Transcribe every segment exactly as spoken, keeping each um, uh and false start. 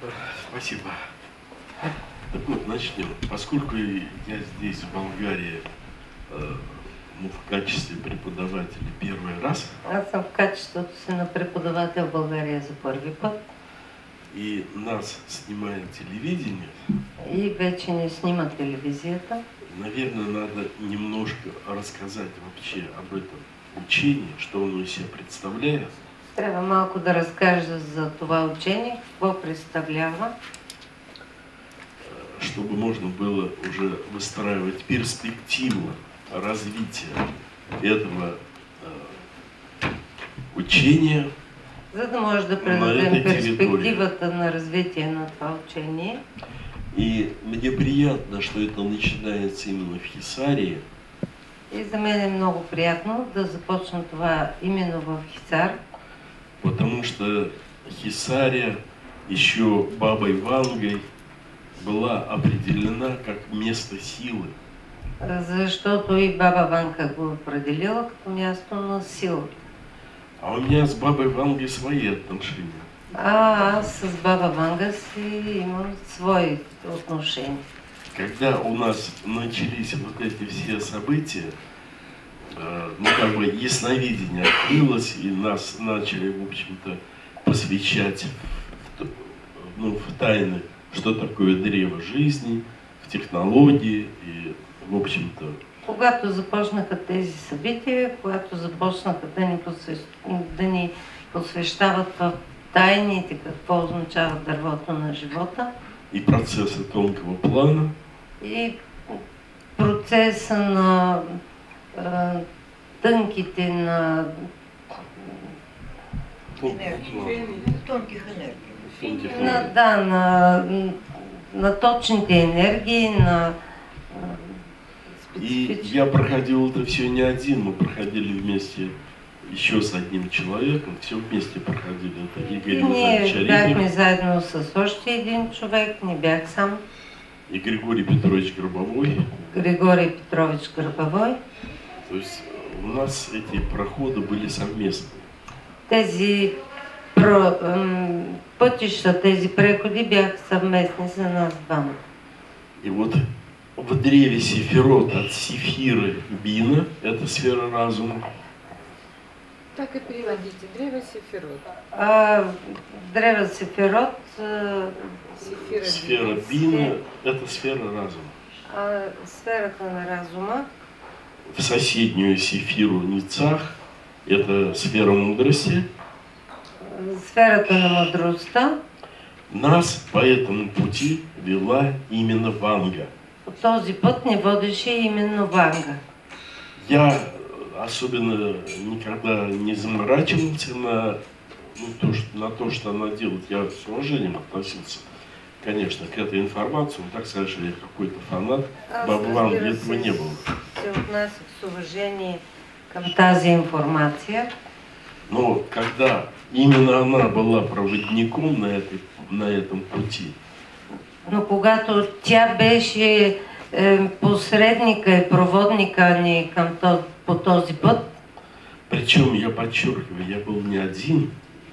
Спасибо. Так вот, начнем. Поскольку я здесь, в Болгарии, э, ну, в качестве преподавателя первый раз. Аз съм в качеството си на преподавател в България за първи път. И нас снимает телевидение. И вече не снима телевизията. Наверное, надо немножко рассказать вообще об этом учении, что оно из себя представляет. Трябва малко да разкажа за това учение, какво представлява. Чтобы можно было уже выстраивать перспективу развития этого э, учения. За да може да предадем перспективата на развитие на това учение. И мне приятно, что это начинается именно в Хисарии. И за мен е много приятно да започна това именно в Хисар. Потому что Хисария еще бабой Вангой была определена как место силы. Защото и баба Ванга го определила като място на сила. А у меня с бабой Вангой свои отношения. А аз с баба Ванга си имам свои отношения. Когда у нас начались вот эти все события, э, ну как бы ясновидение открылось, и нас начали, в общем-то, посвящать в, ну, в тайны, что такое древо жизни, в технологии и, в общем-то... Когато започнаха тези събития, когато започнаха да ни, посвещ... да ни посвещават в тайните, какво означава дървото на живота. И процесса тонкого плана. И процеса на а, тънките на... Енергии. Тонких енергий. На, да, на, на точните енергии, на... И я проходил это все не один, мы проходили вместе еще с одним человеком, все вместе проходили. Это Игорь Назарович Ние бяхме заедно с още един човек, не бях сам. И Григорий Петрович Гробовой. Григорий Петрович Гробовой. То есть у нас эти проходы были совместные. Тези про, пътища, тези преходи бяха съвместни за нас двама. И вот в древе Сефирот от Сефира Бина, это сфера разума. Так и переводите. Древо Сефирот. А, древо Сефирот. А, Сефира, сфера Бина, это сфера разума. А, сферата на разума. В соседнюю Сефиру Ницах, это сфера мудрости. Сферата на мъдростта. Нас по этому пути вела именно Ванга. По този път не водеше именно Ванга. Я особенно никогда не заморачивался на, ну, то, что, на то, что она делает. Я с уважением относился, конечно, к этой информации. Ну, так сказать, что я какой-то фанат. Бабы Ванги этого не было. Се отнасях с уважение към тази информация. Но когда именно она была проводником на, этой, на этом пути. Но когато тя беше е, посредника и проводника ни към този, по този път. Причем, я подчеркиваю, я был не один.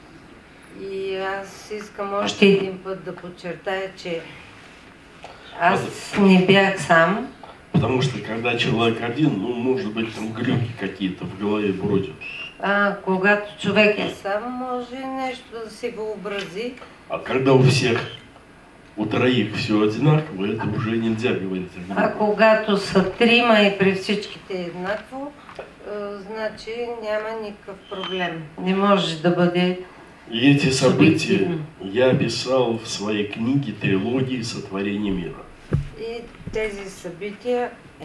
И аз искам още един път да подчертая, че аз не бях сам. Потому что когда человек один, ну, может быть, там глюки какие-то в голове бродят. А когато човек е сам, може нещо да си въобрази. А когда у всех, у троих все одинаково, это уже нельзя говорить. А когато са трима и при всичките еднакво, значи няма никакъв проблем. Не може да бъде. И эти события я описал в своей книге «Трилогии сотворения мира». И тези събития,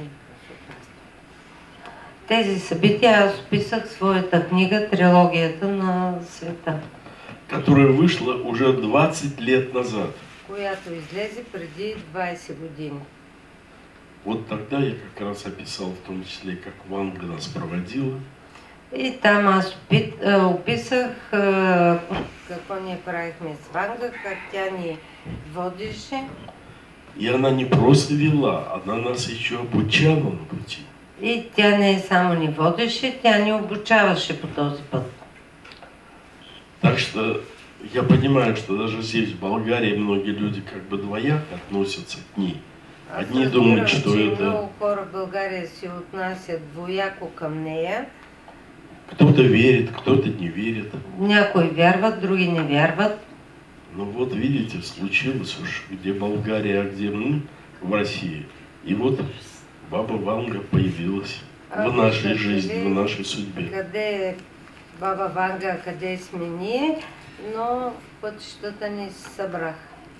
тези събития аз описах в своята книга «Трилогията на света», которая вышла уже двадцать лет назад. Която излезе преди двайсет години. Вот тогда я как раз описал в том числе, как Ванга нас проводила. И там аз описах какво ние правихме с Ванга, как тя ни водеше. И она не просто вела, она нас еще обучала на пути. И тя не само ни водеше, тя ни обучаваше по този път. Так что я понимаю, что даже здесь, в Болгарии, многие люди как бы двояко относятся к ней. Аз Одни разбирам, думают, что че это... много хора в България се отнасят двояко към нея. Кто-то верит, кто-то не верит. Някои вярват, други не вярват. Но вот видите, случилось уж, где Болгария, а где мы, в России. И вот Баба Ванга появилась А в нашей виждате жизни, ли, в нашей судьбе. Къде е Баба Ванга, къде сме ние, но пътищата ни се събраха.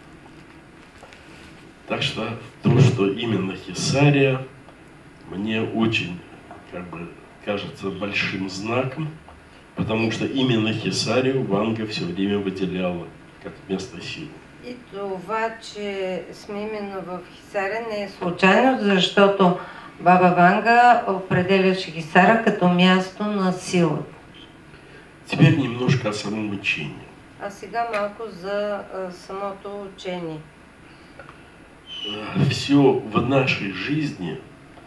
Так что то, что именно Хисария, мне очень, как бы, кажется большим знаком, потому что именно Хисарию Ванга все время выделяла как место силы. И това, че сме именно в Хисаря, не е случайно, защото Баба Ванга определяше Хисара като място на сила. Теперь немножко о самом учении. А сега малко за а, самото учение. Все в нашей жизни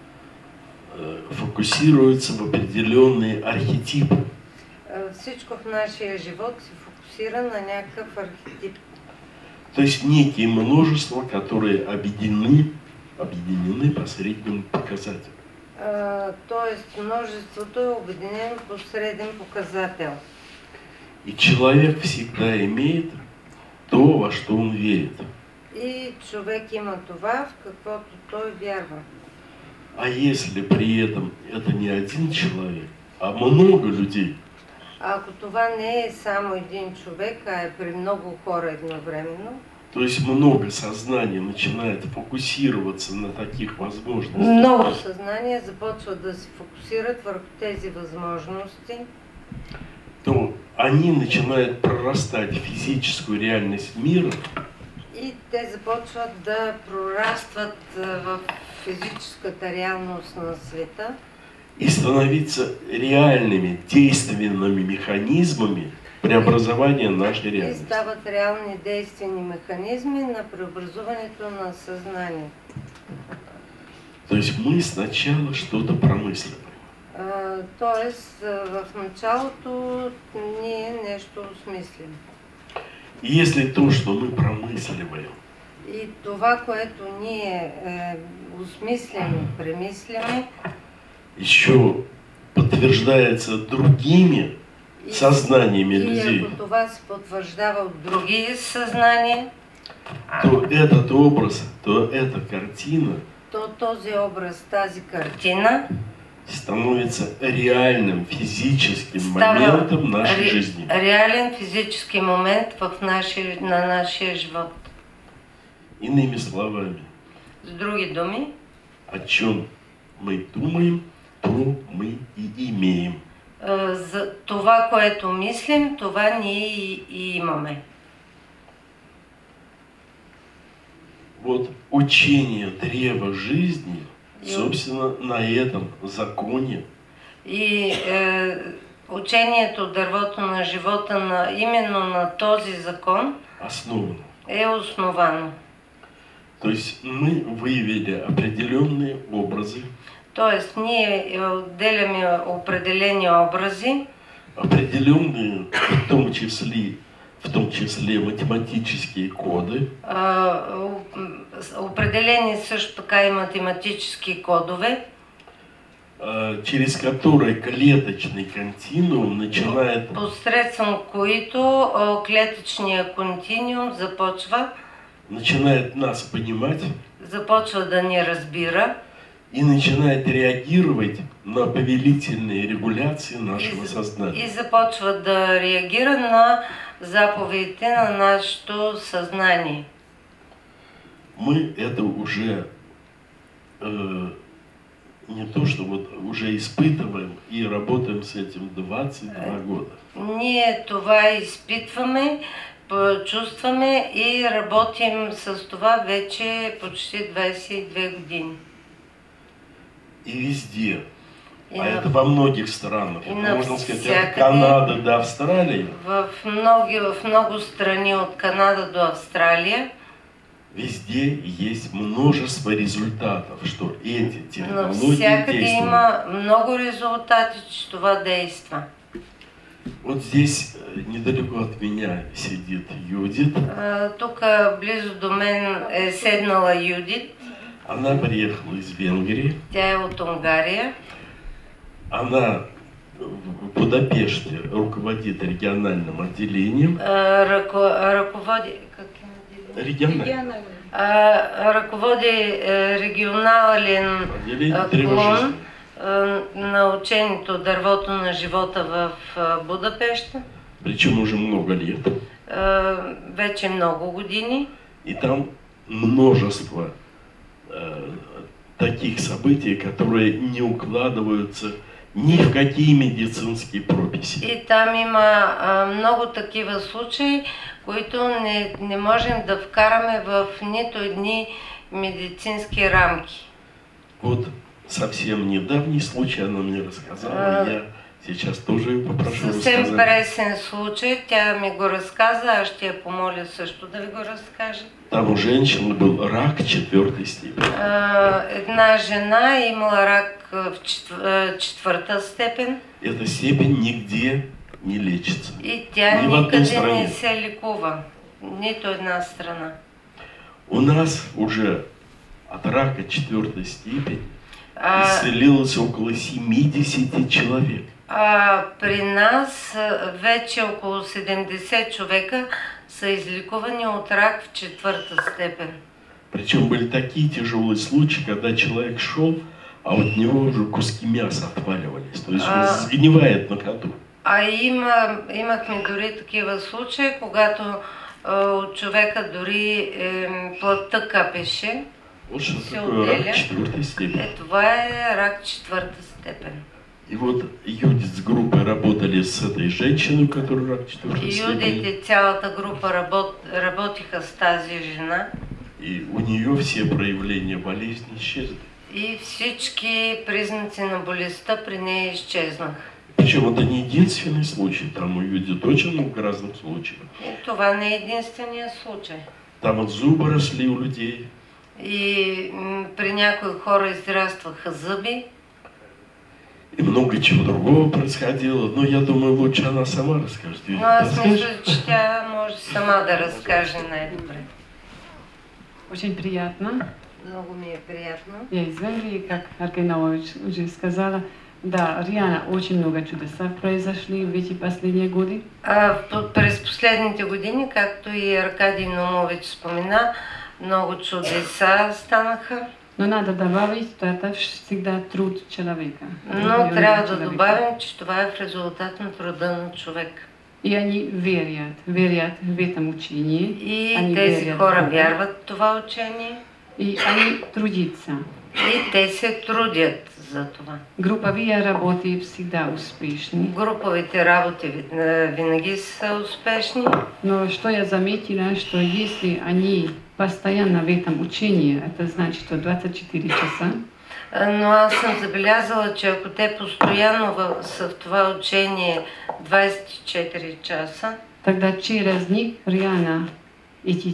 э, фокусируется в определенные архетипы. А, Всичко в нашия живот се фокусира на някакъв архетип. То есть некие множества, которые объединены, объединены по среднему показателю. А, Тоест множеството е обединено по среден показател. И человек всегда имеет то, во что он верит. И човек има това, в каквото той вярва. А если при этом это не один человек, а много людей, А ако това не е само един човек, а е при много хора едновременно, то есть много сознаний начинает фокусироваться на таких возможностях, много съзнание започва да се фокусират върху тези възможности, то они начинают прорастать в физическую реальность мира, и те започват да прорастват а, в физическата реалност на света и становиться реальными действенными механизмами преобразования нашей и реальности. стават реални действени механизми на преобразуването на съзнание. То есть мы сначала что-то промысливаем. А, Тоест, а, в началото ние нещо осмислим. И если то, что мы промысливаем, И това, което ние е, осмисляме, премисляме, еще подтверждается другими и, сознаниями и людей, ако това се потвърждава от други съзнания, то этот образ, то эта картина то този образ, тази картина становится реальным физическим става моментом нашей ре, жизни. реален физически момент в наши, на нашия живот. Иными словами, С други думи, о чем мы думаем, то мы и имеем. е, за това, което мислим, това ние и, и имаме. Вот учение древа жизни, собственно, на этом законе И е, учението дървото на живота на, именно на този закон основано. е основано. То есть мы выявили определенные образы, Тоест, ние отделяме определени образи, определенные, в том числе, в том числе математические коды, а, о- определени също така и математически кодове, э, через которые клеточный континуум начинает посредством които а, клетъчния континуум започва, начинает нас понимать започва да ни разбира и начинает реагировать на повелительные регуляции и, нашего за- сознания. и започва да реагира на заповедите на нашето съзнание. Мы это уже э, не то, что вот уже испытываем и работаем с этим двадцать два года. Ние това изпитваме, п- чувстваме и работим с това вече почти двадесет и две години. И везде. И А на- это во многих странах. и Это, можно сказать, от навсякъде. Канады до Австралии. В много, в много страни от Канада до Австралия, Везде есть множество результатов, что эти технологии навсякъде действуют. има много резултати, че това действа. Вот здесь э, недалеко от меня сидит Юдит. А, тук близо до мен е седнала Юдит. Она приехала из Венгрии. Тя е от Унгария. Она в Будапеште руководит региональным отделением. А, ръко, ръководи... Каким отделением? Региональным. А, ръководи е, регионален Отделение а, клон а, на учението Дървото на живота в а, Будапешта. Причем уже много лет. А, вече много години. И там множество э, таких событий, которые не укладываются ни в какие медицинские прописи. И там има а, много такива случаи, които не, не можем да вкараме в нито едни медицински рамки. Вот совсем недавний случай она мне рассказала, А, я сейчас тоже ее попрошу Съвсем рассказать. пресен случай, тя ми го разказа, аз ще я помоля също да ви го разкаже. Там у женщины был рак четвертой степени. А, една жена е имала рак в четв- четвърта степен Эта степень нигде не лечится. и тя Ни в одной никъде стране. не се лекува. Нито една страна. У нас уже от рака четвертой степени А, исцелилось около семидесяти человек. А при нас а, вече около седемдесет човека са излекувани от рак в четвърта степен. Причем были такие тяжелые случаи, когда человек шел, а от него уже куски мяса отваливались. То есть он А. сгнивает на ходу. А има, имахме дори такива случаи, когато а, от човека дори е, плътта капеше. Вот что Всё такое отделя. рак четвертой степени. Е, това е рак четвърта степен. И вот Юдит с группой работали с этой женщиной, у которой рак четвертой И степени. Юдит и цялата група работ, работиха с тази жена. И у нее все проявления болезни исчезли. И всички признаци на болестта при нея изчезнаха. Причем это не единственный случай, там у Юдит очень много разных случаев. И това не е единствения случай. Там от зубы росли у людей. И м, при някои хора израстваха зъби. И много чего другого происходило. Но я думаю, лучше она сама расскажет. Юдит, Но аз расскажешь? мисля, че тя може сама да разкаже най-добре. Очень приятно. Много ми е приятно. Я из Венгрии, как Аркейнович уже сказала. Да, реально очень много чудеса произошли в эти последние годы. А, п- през последните години, както и Аркадий Номович спомена, много чудеса станаха. Но надо добавить, что это всегда труд человека. Но Определенного трябва да человека. добавим, че това е в резултат на труда на човек. И они верят, верят в этом учении. И Они тези верят хора в Бога. вярват в това учение. И они трудятся. И те се трудят за това. Групповые работы всегда успешны. Груповите работи ви- е, винаги са успешни. Но что я заметила, что если они постоянно в этом учении, это значит, что двадцать четыре часа, Е, Но аз съм забелязала, че ако те постоянно в, са в това учение двадесет и четири часа, тогда через них реально эти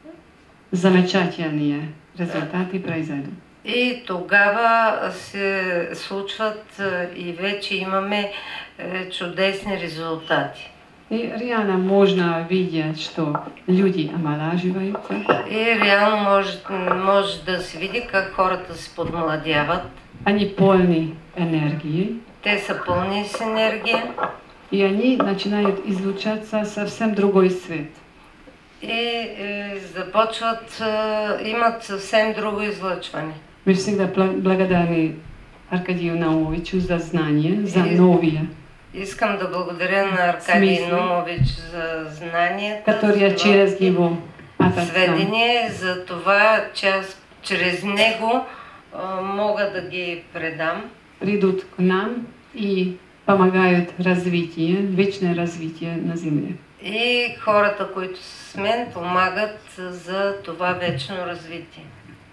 замечательные результаты произойдут. и тогава се случват е, и вече имаме е, чудесни резултати. И реально можно видеть, что люди омолаживаются, И реално може, може да се види как хората се подмладяват. они полны энергии, Те са пълни с енергия и они начинают излучаться совсем другой свет. и е, започват, е, имат съвсем друго излъчване. Мы всегда бла- благодарны Аркадию Наумовичу за знания, за И- новые, Искам да благодаря на Аркадий Смисли. Номович за знанията, которые за через новите него от Отца сведения, за това, че аз чрез него а, мога да ги предам. придут к нам и помогают развитие, вечное развитие на Земле. И хората, които са с мен, помагат за това вечно развитие.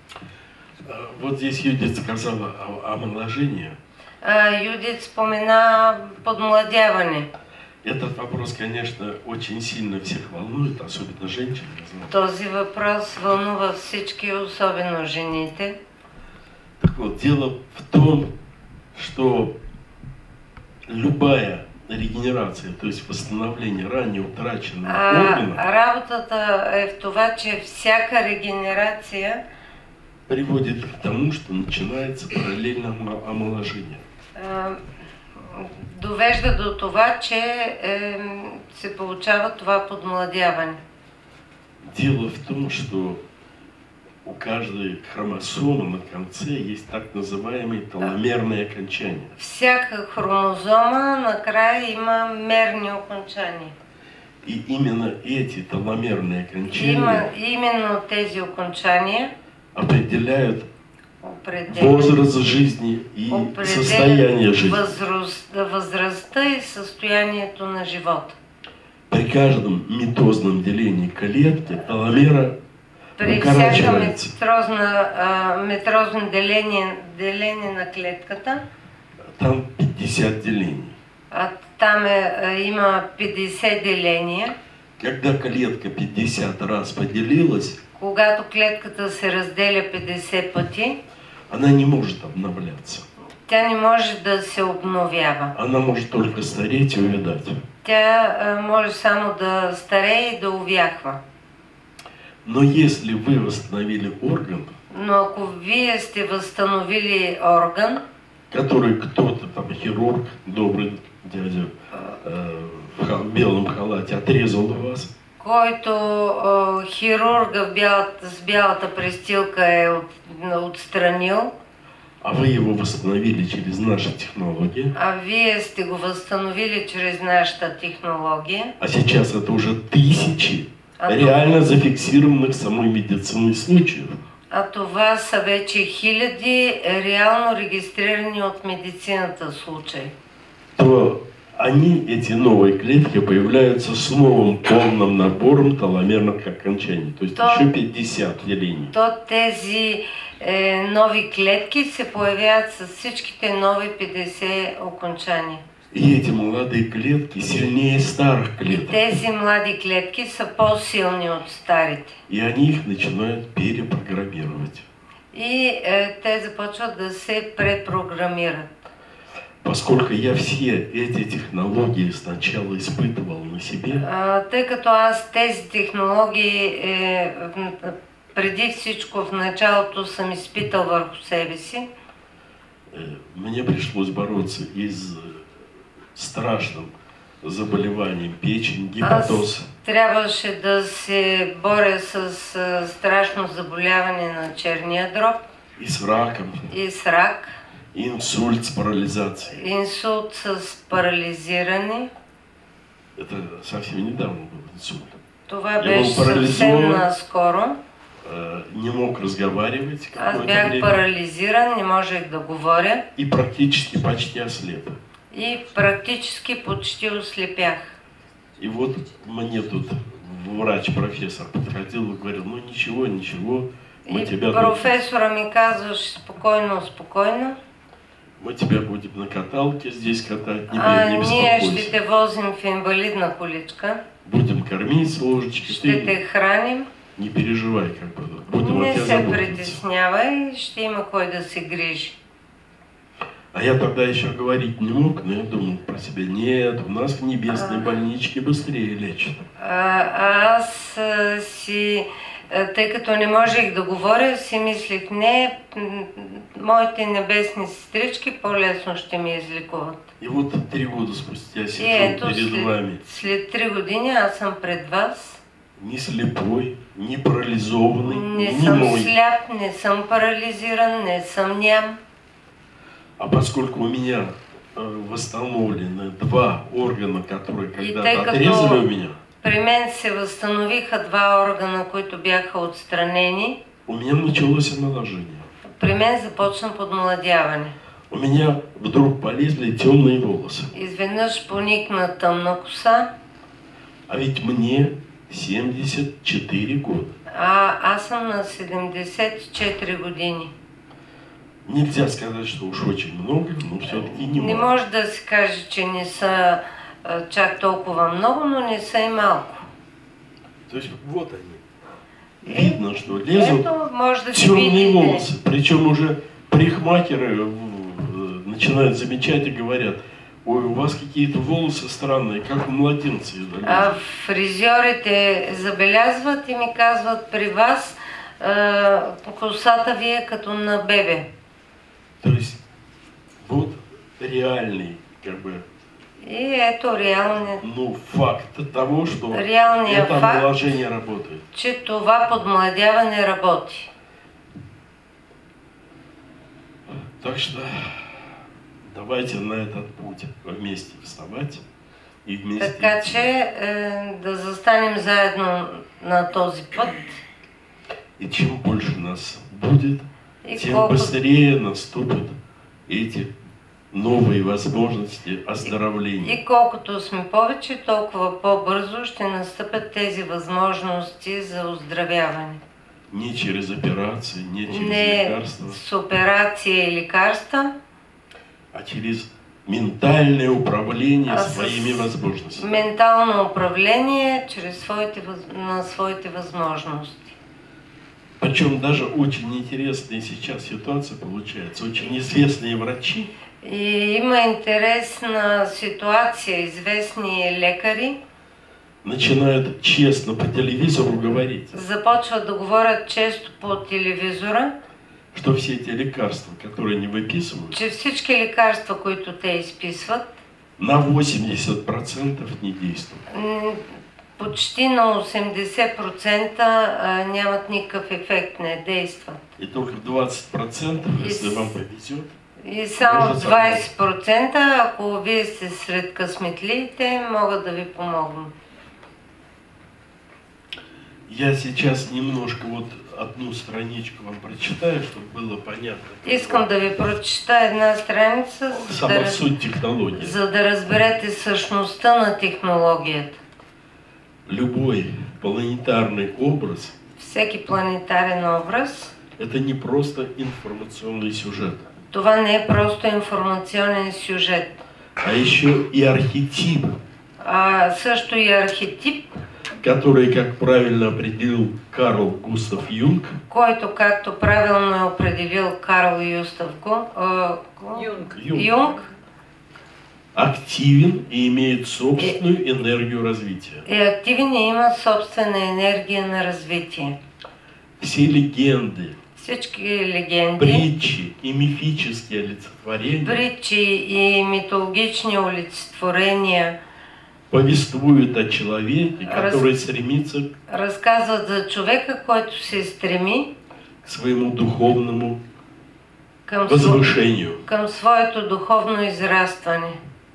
А, Вот здесь Юдит сказала о, о омоложении. А, Юдит спомена подмладяване. Этот вопрос, конечно, очень сильно всех волнует, особенно женщин. я знаю. Този въпрос вълнува всички, особено жените. Так вот, дело в том, что любая регенерация, то есть восстановление ранее утраченного А, органа, работата е в това, че всяка регенерация приводит к тому, что начинается параллельное омо- омоложение. а, довежда до това, че е, се получава това подмладяване. Дело в том, что у каждой хромосомы на конце есть так называемые теломерные окончания. Всяка хромозома накрая има мерни окончания. И именно эти теломерные Има окончания именно тези окончания определяют определят, возраст жизни и состояние определят жизни. възраст, възрастта и състоянието на живота. При каждом митозном делении клетки теломера При всяка укорачивается. метрозна, а, метрозно деление, деление на клетката, Там пятьдесят делений. а там е, а, има петдесет деления. Когда клетка пятьдесят раз поделилась, Когато клетката се разделя петдесет пъти, она не может обновляться. тя не може да се обновява. Она может только стареть и увядать. Тя а, може само да старее и да увяхва. Но если вы восстановили орган, Но ако вие сте възстановили орган, который кто-то там, хирург, добрый дядя э, в ха- белом халате отрезал у вас, който а, хирурга в бялата, с бялата престилка е от, отстранил, а вы его восстановили через наши технологии, а вие сте го възстановили чрез нашата технология, а сейчас это уже тысячи а, то- реально зафиксированных самой медициной случаев, а това са вече хиляди реално регистрирани от медицината случаи. то они, эти новые клетки, появляются с новым полным набором теломерных окончаний. То есть То- еще пятьдесят делений. То тези е, нови клетки се появяват с всичките нови петдесет окончания. И эти молодые клетки сильнее старых И клеток. тези млади клетки са по-силни от старите. И они их начинают перепрограммировать. И е, те започват да се препрограмират. Поскольку я все эти технологии сначала испытывал на себе, А, тъй като аз тези технологии е, в- преди всичко в началото съм изпитал върху себе си, э, мне пришлось бороться и с страшным заболеванием печени, гепатоз. аз трябваше да се боря с а, страшно заболяване на черния дроб И с раком, и с рак, и инсульт с парализацией. инсулт с парализиране. Это совсем недавно был инсульт. Това Я беше был съвсем парализован. наскоро. Э, Не мог разговаривать Аз какое-то бях время парализиран, не можех да говоря и практически почти ослеп. и практически почти ослепях. И вот мне тут врач-профессор подходил и говорил, ну ничего, ничего, мы И тебя, тут- професора ми казваше спокойно, спокойно. мы тебя будем на каталке здесь катать, не, А не ние ще беспокойся. те возим в инвалидна количка, Будем кормить с ложечки, ще ты те храним, не переживай, как бы, будем о не тебе се заботиться. притеснявай, ще има кой да се грижи. А я тогда еще говорить не мог, но я думал про себя, нет, у нас в небесной А. больничке быстрее лечат. А, а аз а, си, а, тъй като не можех да говоря, си мислих, не, м, моите небесни сестрички по-лесно ще ми излекуват. И вот три года спустя И сижу ето, перед вами, след, след три години аз съм пред вас. не слепой, не парализованный, Не не съм мой. сляп, не съм парализиран, не съм ням. А поскольку у меня э, восстановлены два органа, которые И когда-то тъй като отрезали у меня, при мен се възстановиха два органа, които бяха отстранени, у меня началось омоложение. при мен започна подмладяване. У меня вдруг полезли темные волосы. Изведнъж поникна тъмна коса, А ведь мне семьдесят четыре года. а аз съм на седемдесет и четири години. Нельзя сказать, что уж очень много, но все-таки не Не мало. може да се каже, че не са а, чак толкова много, но не са и малко. То есть вот они. Видно, что лезут Ето, може да се темные видите. волосы. Причем уже парикмахеры э, начинают замечать и говорят, ой, у вас какие-то волосы странные, как у младенца. А фризьорите забелязват и ми казват, при вас а, косата ви е като на бебе. То есть вот реальный, как бы, И ето реалният, ну, факт того, что реалният это факт, омоложение работает. че това подмладяване работи. Так что давайте на этот путь вместе вставать и вместе Така идти. че е, да застанем заедно на този път И чем больше нас будет, и тем колко, быстрее наступят эти новые возможности оздоровления. и колкото сме повече, толкова по-бързо ще настъпят тези възможности за оздравяване. Не через операции, не через Не лекарства, с операция и лекарства, а через ментальное управление а с своими возможностями. ментално управление чрез своите, въз- на своите възможности. Причем даже очень интересная сейчас ситуация получается. Очень известные врачи И има интересна ситуация, известни лекари начинают честно по телевизору говорить, започват да говорят често по телевизора, что все эти лекарства, которые они выписывают, че всички лекарства, които те изписват, на восемьдесят процентов не действуют. м, почти на осемдесет процента а, нямат никакъв ефект, не действат. И только двадцать процентов, И если с- вам повезет, И само Може да двайсет процента, ако вие сте сред късметлиите, могат да ви помогнат. я сейчас немножко вот одну страничку вам прочитаю, чтобы было понятно. Искам да ви прочита една страница, за Сама да, раз- суть технологии. за да разберете същността на технологията. Любой планетарный образ Всеки планетарен образ, – это не просто информационный сюжет, това не е просто информационен сюжет, а еще и архетип, а също и архетип, который, как правильно определил Карл Густав Юнг, който, както правилно е определил Карл Юстав Гу- а, Гу- Юнг. Юнг Юнг, активен и имеет собственную энергию развития. е активен и има собствена енергия на развитие. Все легенды, Всички легенди, притчи и мифические олицетворения притчи и митологични олицетворения повествуют о человеке, Раз- который стремится разказват за човека, който се стреми к своему духовному към, сво- возвышению. към своето духовно израстване.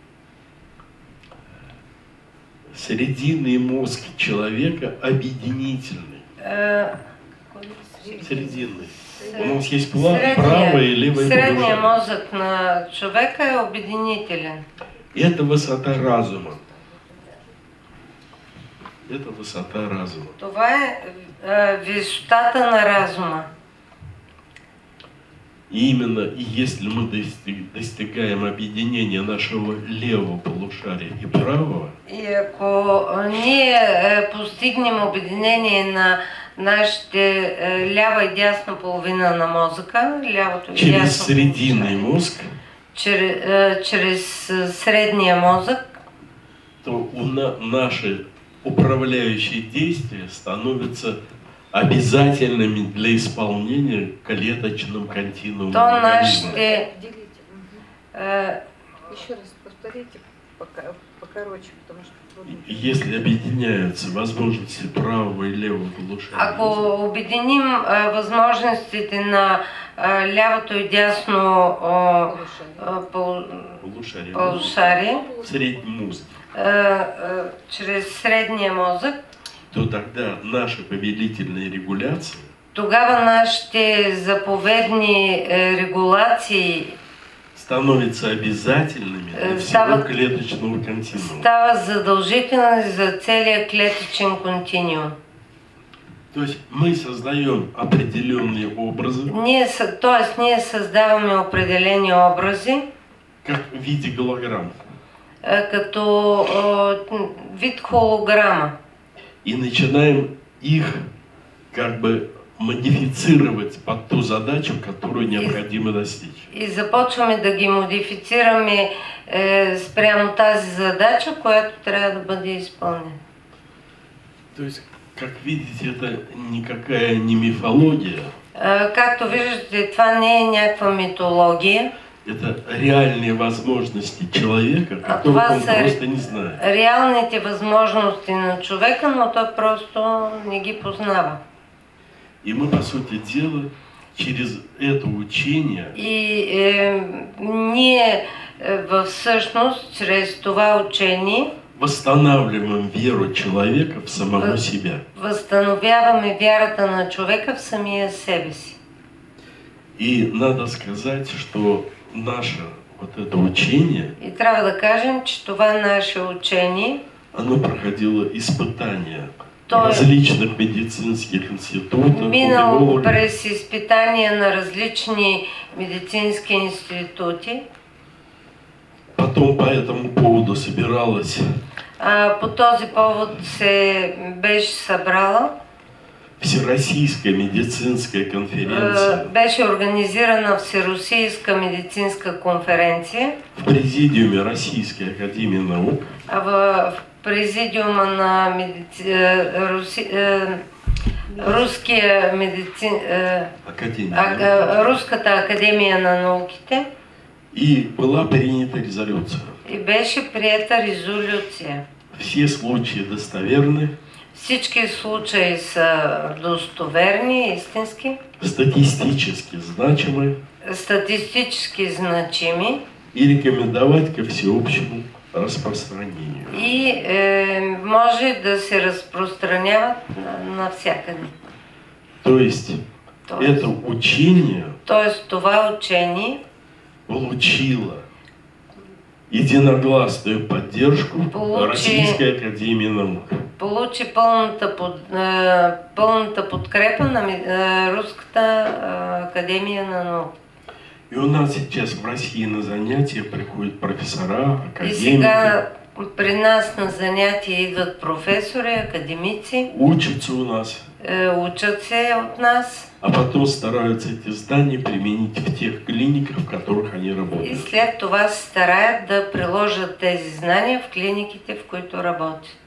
Срединный мозг человека объединительный. Е, Срединный. У нас есть пла- Средния- правое и левое Средният полушарие. мозък на човека е обединителен. Это высота разума. Это высота разума. Това е, е висотата на разума. И именно и если мы дости- достигаем объединения нашего левого полушария и правого, И ако а, ние е, постигнем обединение на нашите е, лява и дясна половина на мозъка, лявото и через дясно срединный полушарие, мозг, чрез, е, чрез е, средния мозък, то у на- наши управляющие действия становятся обязательными для исполнения клеточным континуумом то организма. нашите Делите. Мгм. е, Еще раз повторите пока- покороче, потому что трудно. И Если объединяются возможности правого и левого полушария, ако обединим е, възможностите на е, лявото и дясно о, Повышение. е, пол, полушария, полушарие, средний мозг, е, е, чрез средния мозък, то тогда наша повелительная регуляция тогава нашите заповедни е, регулации становятся обязательными для Э, всего стават- клеточного континуума. стават задължителни за целия клетъчен континуум. То есть мы создаем определенные образы, Ние, съ- тоест, ние създаваме определени образи, как в виде голограмм, е, като е, вид холограма. и начинаем их как бы модифицировать под ту задачу, которую необходимо достичь. И започваме да ги модифицираме е спрямо тази задача, която трябва да бъде изпълнена. То есть, как видите, это никакая не мифология. Както виждате, това не е някаква митология. Это реальные возможности человека, которых он просто не знает. Реалните възможности на човека, но той просто не ги познава. И мы, по сути дела, через это учение И е, ние е, в същност, чрез това учение восстанавливаем веру человека в самого себя. Възстановяваме вярата на човека в самия себе си. И надо сказать, что наше вот это учение, И трябва да кажем, че това наше учение, оно проходило испытания То е различных медицинских институтов, минало биологов. през изпитания на различни медицински институти. Потом по этому поводу собиралась А, по този повод се беше събрала Всероссийская медицинская е, конференция беше организирана Всерусийска медицинска конференция в президиуме Российской академии наук. а в, в президиума на медици... е, Руси... е, Руския медицин... е, Академия. а, Руската академия на науките. И была принята резолюция. И беше приета резолюция. Все случаи достоверны, Всички случаи са достоверни, истински, статистически значимы статистически значими и рекомендовать ко всеобщему разпространению. и е, може да се разпространяват навсякъде. То есть Тоест, это учение тоест това учение получило единогласную поддержку Получи- Российской академии наук. получи пълната, под, е, пълната подкрепа на ми- е, Руската е, академия на науки. И у нас сейчас в России на занятия приходят профессора, И академики, сега при нас на занятия идват професори, академици, учатся у нас, е, учат се от нас. а потом стараются эти знания применить в тех клиниках, в которых они И работают. след това се стараят да приложат тези знания в клиниките, в които работят.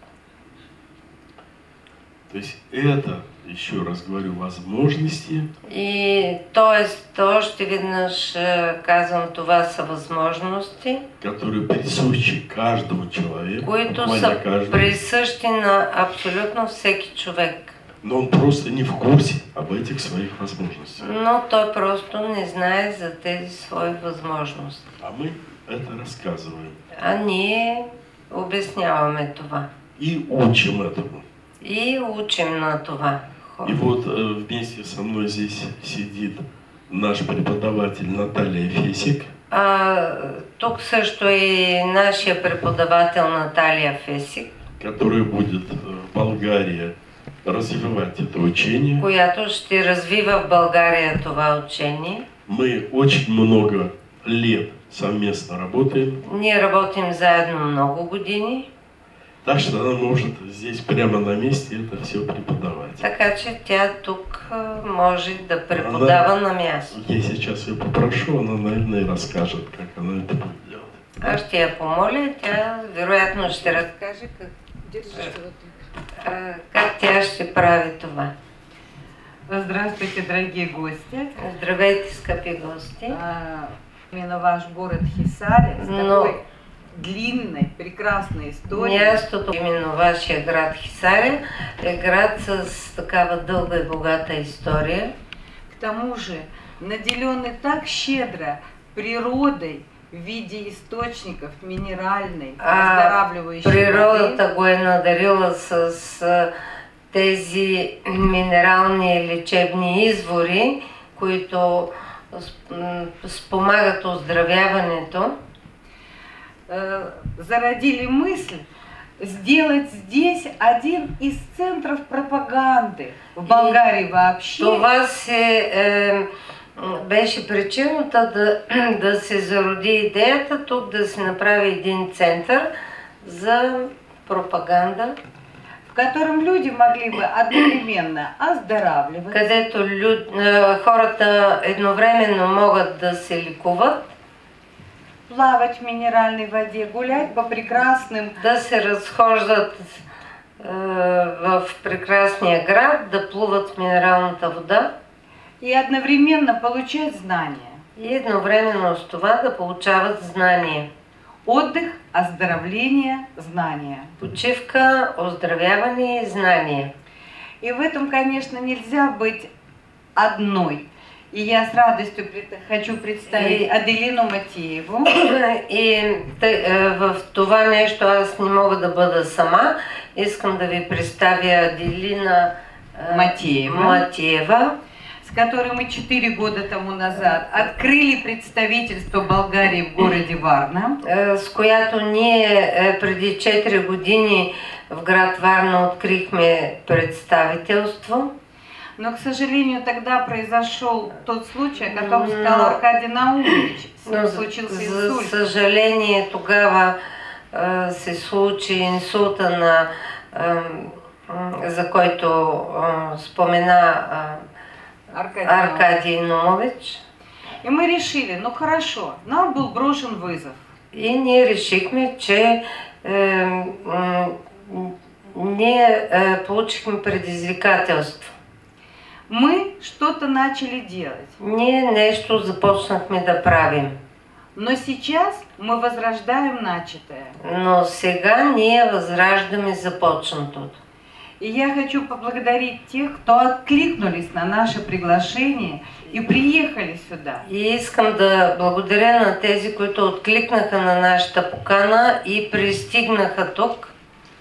То есть это, еще раз говорю, возможности, И т.е. още веднъж е, казвам, това са възможности, которые присущи каждому человеку, които буквально са каждому. присъщи на абсолютно всеки човек. Но он просто не в курсе об этих своих возможностях. Но той просто не знае за тези свои възможности. А мы это рассказываем А ние обясняваме това. и учим этому. И учим на това. И вот э, вместе со мной здесь сидит наш преподаватель Наталья Фесик, А, тук също е и нашия преподавател Наталия Фесик, который будет э, в Болгарии развивать это учение. която ще развива в България това учение. Мы очень много лет совместно работаем, Ние работим заедно много години, так что она может здесь прямо на месте это все преподавать. така че тя тук а, може да преподава на място. Я сейчас ее попрошу, она, наверное, разскажет, как она это будет делать. Аз ще я помоля, тя вероятно ще разкаже как, Держи вот. а, как тя ще прави това. Здравствуйте, дорогие гости. Здравейте, скъпи гости. А, Именно ваш город Хисаря с Но- такой длинной, прекрасной историей. Мястото, именно вашия град Хисаря, е град с такава дълга и богата история. К тому же наделенный так щедро природой в виде источников минеральной, А оздоравливающей воды. природата го е надарила с а, тези минерални лечебни извори, които сп- м, спомагат оздравяването. Э, зародили мысль сделать здесь один из центров пропаганды в Болгарии вообще. Това се е, м, беше причината да, да се зароди идеята тук да се направи един център за пропаганда, в котором люди могли бы одновременно оздоравливать, където люд, е, хората едновременно могат да се лекуват плавать в минеральной воде, гулять по прекрасным. Да се разхождат е, в прекрасния град, да плуват в минералната вода. И одновременно получать знания. И едновременно с това да получават знания. Отдых, оздоровление, знания. Почивка, оздравяване и знания. И в этом, конечно, нельзя быть одной. И я с радостью хочу представить и... Аделину Матееву. И в това нещо аз не мога да бъда сама. Искам да ви представя Аделина Матеева, Матеева, с которой мы четыре года тому назад открыли представительство Болгарии в городе Варна. С която ние преди четири години в град Варна открихме представителство. Но, к сожалению, тогда произошел тот случай, о котором сказал Аркадий Наумович. Случился инсульт. За съжаление, тогава е, се случи инсулта, на, е, за който е, спомена е, Аркадий, Аркадий Наумович. И мы решили, ну хорошо, нам был брошен вызов. И ние решихме, че е, е, ние е, получихме предизвикателство. Мы что-то начали делать. Ние нещо започнахме да правим. Но сейчас мы возрождаем начатое. Но сега ние възраждаме започнатото. И я хочу поблагодарить тех, кто откликнулись на наше приглашение и приехали сюда. И искам да благодаря на тези, които откликнаха на нашата покана и пристигнаха тук.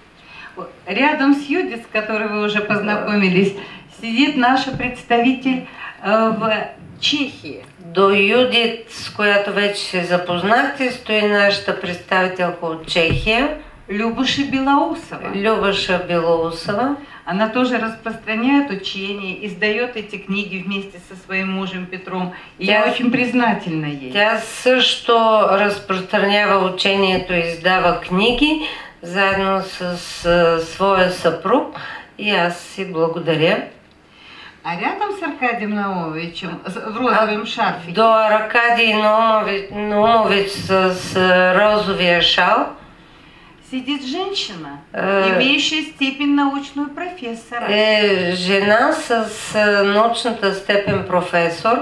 Рядом с Юдит, с которой вы уже познакомились, сидит наш представитель э, в Чехии. До Юдит, с която вече се запознахте, стои нашата представителка от Чехия. Любаша Белоусова. Любаша Белоусова. Она тоже распространяет учение, издает эти книги вместе со своим мужем Петром. И тя, я очень признательна ей. Тя също разпространява учението и издава книги заедно с, с своя съпруг. И аз си благодаря. А рядом с Аркадием Наумовичем, в розовом шарфике. До Аркадий Наумович, Наумович с, с розовия шал сидит женщина, э, имеющая степень научного профессора. Е жена с, с научната степен професор,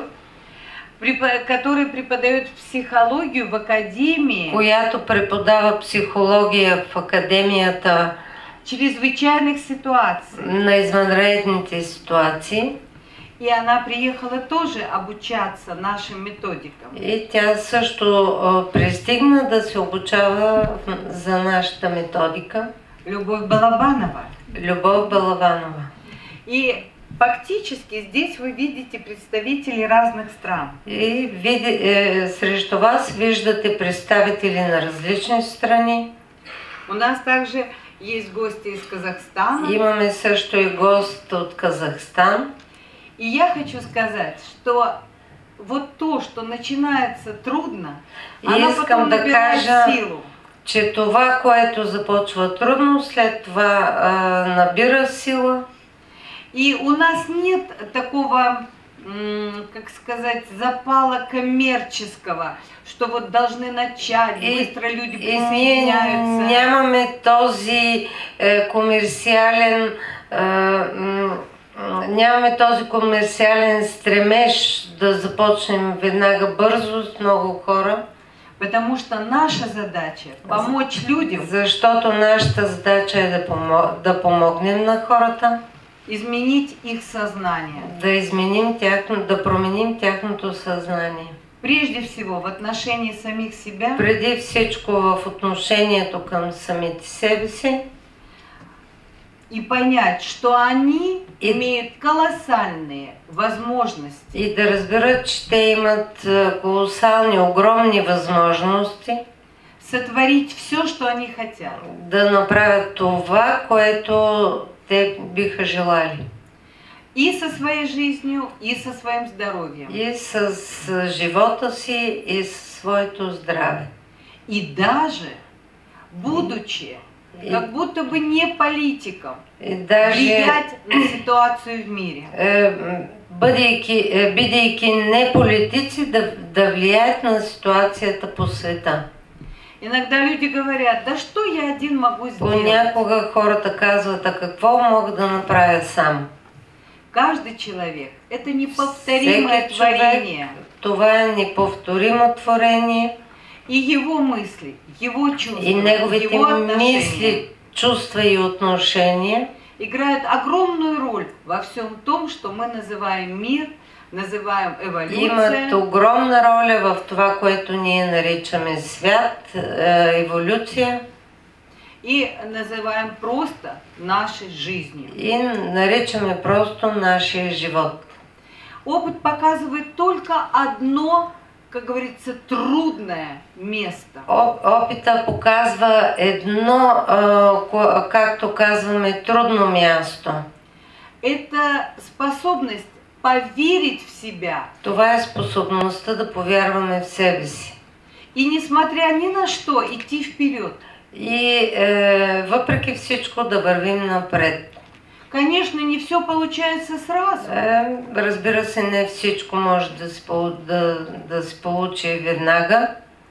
который преподает психологию в академии, която преподава психология в академията чрезвычайных ситуаций. На извънредните ситуации. И она приехала тоже обучаться нашим методикам. И тя също пристигна да се обучава за нашата методика. Любовь Балабанова. Любовь Балабанова. И фактически здесь вы видите представителей разных стран. И види, е, срещу вас виждате представители на различни страни. У нас также есть гости из Казахстана. Имаме също и гост от Казахстан. И я хочу сказать, что вот то, что начинается трудно, оно потом набирает силу. Че това, което започва трудно, след това а, набира сила. И у нас нет такого, как сказать, запала коммерческого, что вот должны начать, и, быстро люди и присоединяются. Ние нямаме този е, комерциален, е, нямаме този комерциален стремеж да започнем веднага бързо с много хора. Потому что наша задача помочь людям. Защото нашата задача е да, помо да помогнем на хората. Изменить их сознание. Да изменим тяхно, да променим тяхното съзнание. Прежде всего в отношении самих себя. Преди всичко в отношението към самите себе си. И понять, что они и, имеют колоссальные возможности. И да разберат, че те имат колосални, огромни възможности. Сотворить все, что они хотят. Да направят това, което те биха желали. И со своей жизнью, и со своим здоровьем. И с живота си, и със своето здраве. И даже, будучи и, как будто бы не политиком, и даже, влиять на ситуацию в мире. Е, бъдейки, е, бидейки не политици, да, да влияят на ситуацията по света. Иногда люди говорят, да что я один могу сделать? Понякога хората казват, а какво мога да направя сам? Каждый человек – это неповторимое творение. Това е неповторимо творение. И его мысли, его чувства, и неговите его отношения мисли, чувства и отношения играют огромную роль во всем том, что мы называем мир, называем эволюция. Имат огромна роля в това, което ние наричаме свят, еволюция. И называем просто нашей жизнью. И наричаме просто нашия живот. Опыт показывает только одно, как говорится, трудное место. Опита показва едно, както казваме, трудно място. Это способность поверить в себя. Това е способността да повярваме в себе си. И несмотря ни на что идти вперед. И е, въпреки всичко да вървим напред. Конечно, не все получается сразу. Е, разбира се, не всичко може да се, да, да се получи веднага.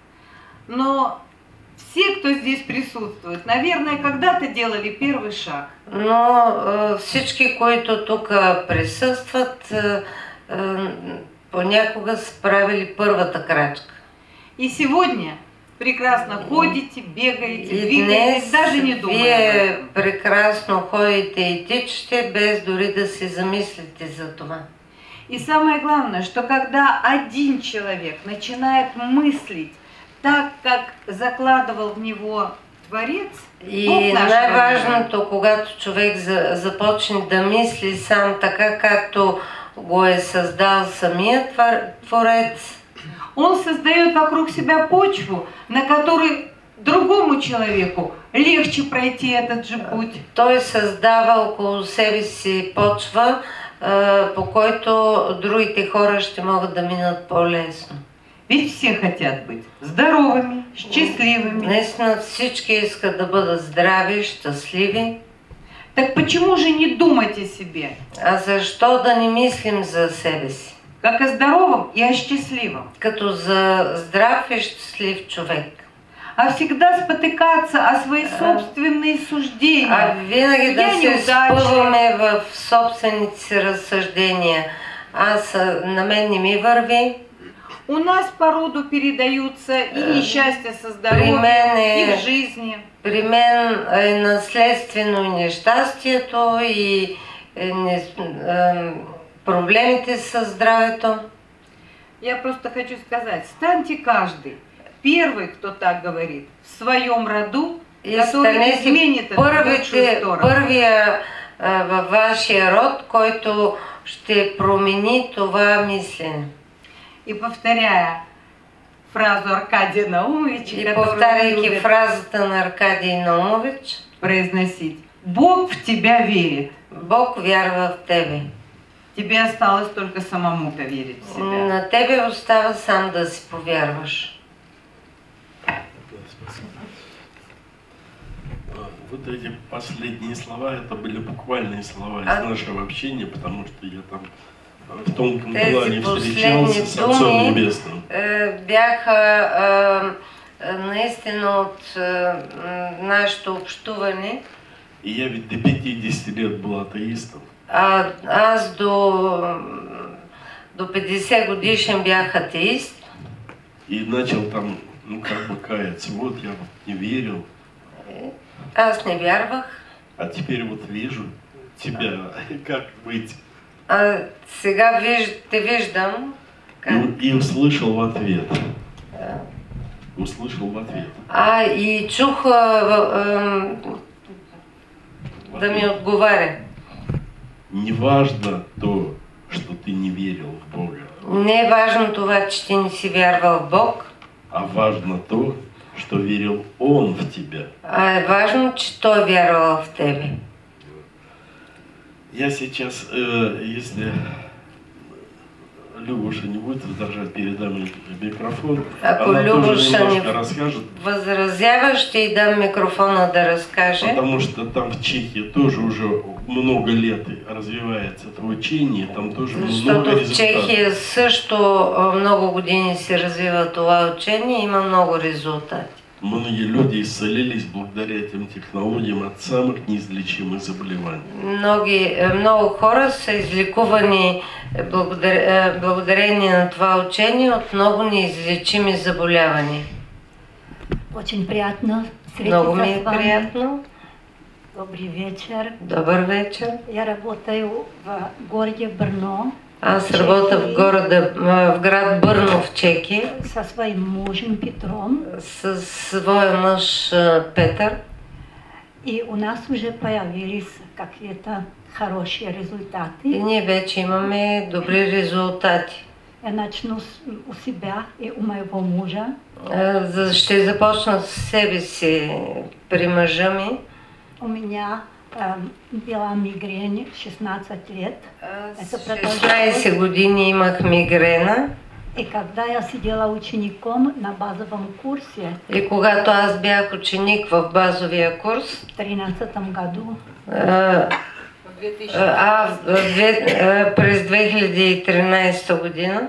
Но все, кто здесь присутствует, наверное, когда-то делали первый шаг. Но е, всички, които тук присъстват, е, е, понякога са правили първата крачка. И сегодня прекрасно ходите, бегаете, и двигаетесь, даже не думая. Вие прекрасно ходите и тичате, без дори да се замислите за това. И самое главное, что когда один человек начинает мыслить так, как закладывал в него Творец, и най-важното, когато човек започне да мисли сам така, както го е създал самия Творец, он создает вокруг себя почву, на которой другому человеку легче пройти этот же путь. Той създава около себе си почва, по който другите хора ще могат да минат по-лесно. Ведь все хотят быть здоровыми, счастливыми. Наистина всички искат да бъдат здрави, щастливи. Так почему же не думать о себе? А защо да не мислим за себе си? Как о здоровом и о счастливом. Като за здрав и щастлив човек. А всегда спотыкаться о свои собственные суждения. А винаги да се спъваме в собствените си разсъждения. Аз, на мен не ми върви. У нас по роду передаются и несчастья со здоровьем, и в жизни. При мен е наследствено и нещастието, и е, не, е, проблемите със здравето. Я просто хочу сказать, станьте каждый первый, кто так говорит, в своем роду, и который изменит это в лучшую сторону. Първия е, във вашия род, който ще промени това мислене. И повторяя фразу Аркадия Наумовича, и повторяйки фразата на Аркадий Наумович, произносить: Бог в тебя верит. Бог вярва в тебе. Тебе осталось только самому поверить в себя. На тебе остава сам да си повярваш. Вот эти последние слова, это были буквальные слова из а... нашего общения, потому что я там в тонком тези плане встречался с Отцом Небесным. Бяха наистина от нашето общуване. И я ведь до пятидесяти лет был атеистом. А, аз до, до петдесет годишен бях атеист. И начал там, ну как бы каяться. Вот я не верил. Аз не вярвах. А теперь вот вижу тебя, как быть. А сега виж, те виждам. И, и услышал в ответ. Да. Услышал в ответ. А и чух а, а, да ми отговаря. Не важно то, что ты не верил в Бога. Не е важно това, че ти не си вярвал в Бог. А важно то, что верил Он в тебя. А е важно, че Той вярвал в тебе. Я сейчас, э, если Любуша не будет возражать, передам микрофон. Ако Она тоже Любуша немножко не расскажет. възразява, ще й дам микрофона да разкаже. Потому что там в Чехии тоже уже много лет развивается это учение, там тоже много Защото в результатов. Чехия също а, много години се развива това учение, има много резултати. Многие люди исцелились благодаря этим технологиям от самых неизлечимых заболеваний. Многи, много хора са излекувани благодар, благодарение на това учение от много неизлечими заболявания. Очень приятно Много ми встретиться е с вами. приятно. Добрый вечер. Добър вечер. Я работаю в городе Брно Аз работя в, города, в град Бърно в Чехия со своим мужем Петром. с своя мъж а, Петър. И у нас уже появились какие-то хорошие И результаты. ние вече имаме добри резултати. Я начну с- у себя и у моего мужа. А, за- Ще започна с себе си при мъжа ми. У меня эм, была мигрень шестнадцать лет. Это шестнайсет години имах мигрена И когда я сидела учеником на базовом курсе и когато аз бях ученик в базовия курс, в две тысячи тринадцатом году, а, а в две- а, през две хиляди и тринайсета година,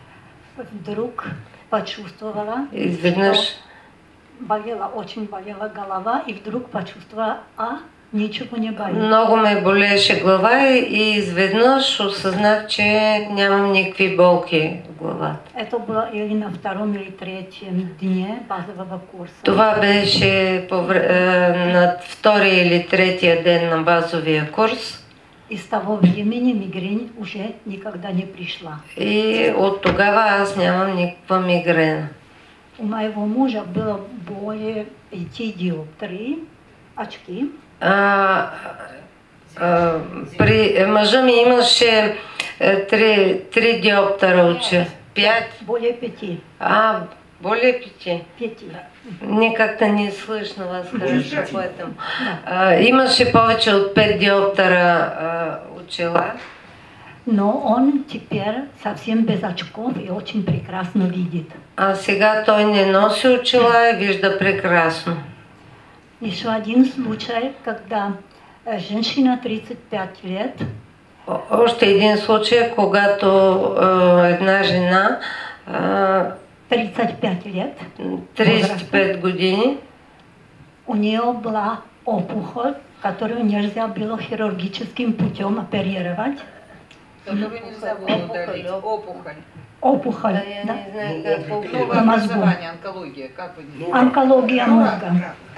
вдруг почувствовала, изведнъж что болела, очень болела голова, и вдруг почувствовала, а ничего не болит. много ме болеше глава и и изведнъж осъзнах, че нямам никакви болки в главата. Это было или на втором или третьем дне базового курса. Това беше по, вре- а, на втория или третия ден на базовия курс И с того времени мигрень уже никогда не пришла. и от тогава аз нямам никаква мигрена. У моего мужа было более пяти диоптрий, очки. А, а, при мъжа ми имаше е, три, три диоптера очи. Пять. Более пяти. А, более пяти. Пяти. Мне как-то не слышно вас хорошо поэтому. А, имаше повече от пет диоптера а, очила. Но он теперь совсем без очков и очень прекрасно видит. А сега той не носи очила и вижда прекрасно. Еще один случай, когда э, женщина тридцать пять лет О- Още един случай, когато а, една жена а, тридцать пять лет, трийсет и пет години, у нее была опухоль, которую нельзя было хирургическим путем оперировать. Которую нельзя было удалить. Опухоль. Опухоль, да, я да? не знаю как На Новое мозгу. образование, онкология. Как вы не Онкология мозга.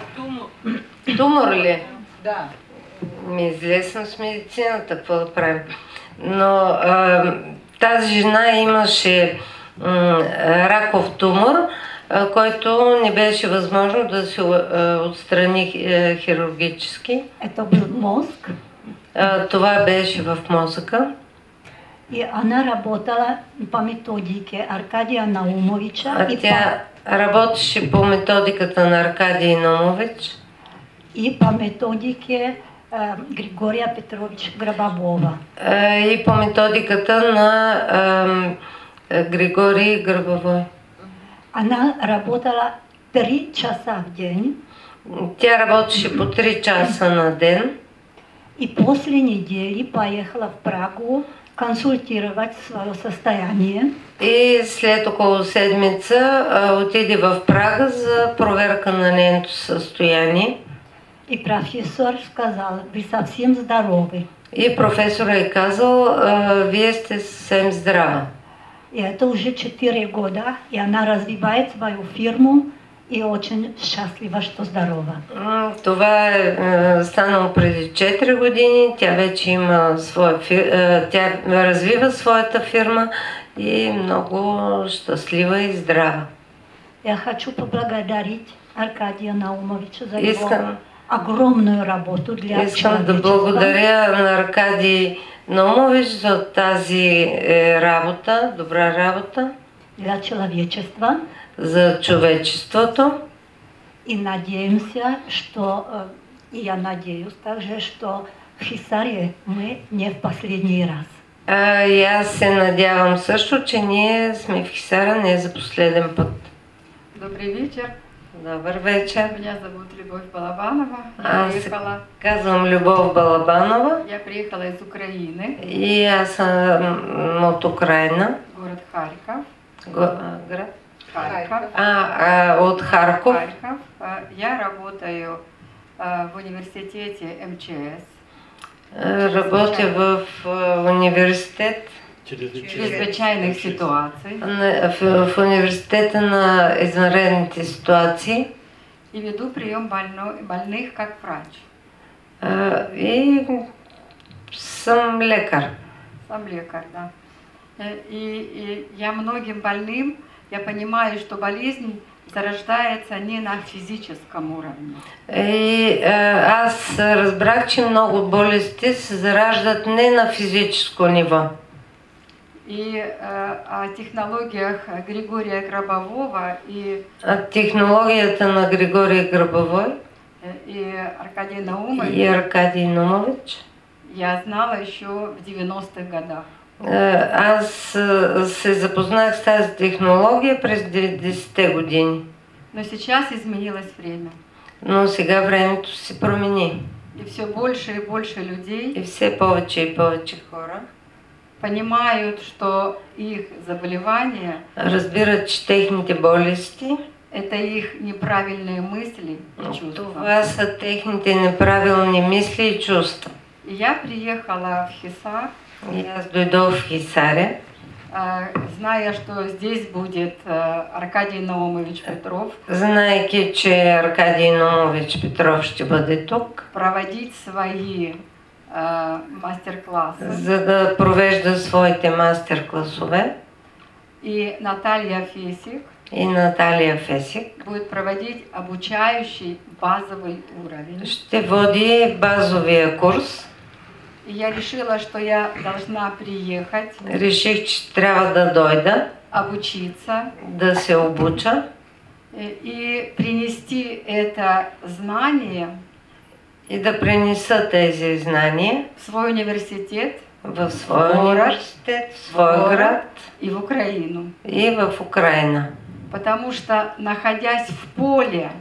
тумор ли? Да. Ми излез съм с медицината, какво да правим. Но а, тази жена имаше м, раков тумор, а, който не беше възможно да се а, отстрани а, хирургически. Это был мозг. А, това беше в мозъка. И она работала по методике Аркадия Наумовича А и, тя работеше по методиката на Аркадий Наумович по, и по методике э, Григория Петровича Гробового. а, и по методиката на а, Григорий Гърбовой. Она работала три часа в день, Тя работеше по три часа на ден и после недели поехала в Прагу консультировать свое состояние. и след около седмица а, отиде в Прага за проверка на нейното състояние. И профессор сказал, вы совсем здоровы. И професора е казал, а, вие сте съвсем здрава. И это уже четыре года, и она развивает свою фирму и очень счастлива, что здорова. М, Това е а, станало преди четири години. Тя вече има своя фир... а, тя развива своята фирма и е много щастлива и здрава. Я хочу поблагодарить Аркадия Наумовича за его Искам, огромную работу для искам да человечества. благодаря на Аркадий Наумович за тази е, работа, добра работа Для человечества. за човечеството. И надеемся, что, э, и я надеюсь также, что в Хисаре мы не в последний раз. А, и аз се надявам също, че ние сме в Хисара не за последен път. Добрый вечер. Добър вечер. Меня зовут Любовь Балабанова. Я Аз приехала, казвам Любов Балабанова я приехала из Украины, и аз съм от Украина. город Харьков. Го, а, град? Харьков. А, а, от Харков. Харьков. А, Я работаю а, в университете эм че эс. А, Работя в а, университет, Чрезвычайных ситуаций. на- в, в университета на извънредните ситуации. И веду прием больно- больных как врач. А, и съм лекар. Сам лекарь, да. Э, И, и я многим больным, я понимаю, что болезнь зарождается не на физическом уровне. И а, аз разбрах, че много от болестите се зараждат не на физическо ниво. И э, о технологиях Григория Гробового и, А технологията на Григорий Гробовой э, и Аркадия Наумовича и Аркадий Наумович, я знала еще в девяностых годах. а, аз а, се запознах с тази технология през деветдесетте години. Но сейчас изменилось время. Но сега времето се промени. И все больше и больше людей И все повече и повече хора понимают, что их заболевания разбират, че техните болести – это их неправильные мысли и чувства. това са техните неправилни мисли и чувства. И я приехала в Хисар, И аз дойдох в Хисаря, а, зная, что здесь будет а, Аркадий Наумович Петров, знайки, че Аркадий Наумович Петров ще бъде тук, проводить свои а, мастер-классы. за да провежда своите мастер-класове. И Наталья Фесик И Наталия Фесик будет проводить обучающий базовый уровень. ще води базовия курс. И я решила, что я должна приехать, Реших, че трябва да дойда, обучиться да се обуча и, и принести это знание и да принеса тези знания в свой университет в своя Город. университет, в своя град и в Украину. и в Украина. Потому что, находясь в поле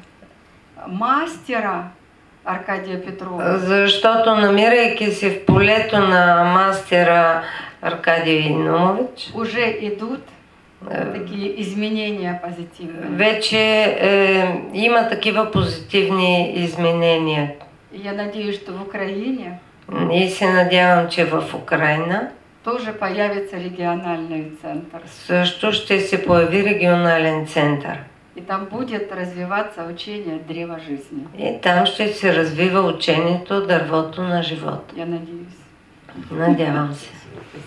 мастера Аркадия Петрова, Защото намирайки се в полето на мастера Аркадий Наумович, уже идут такие изменения позитивные. вече е, има такива позитивни изменения. И я надеюсь, что в Украине И се надявам, че в Украина тоже появится региональный центр. също ще се появи регионален център. И там будет развиваться учение древа жизни. И там ще се развива учението дървото на живота. Я надеюсь. Надявам се.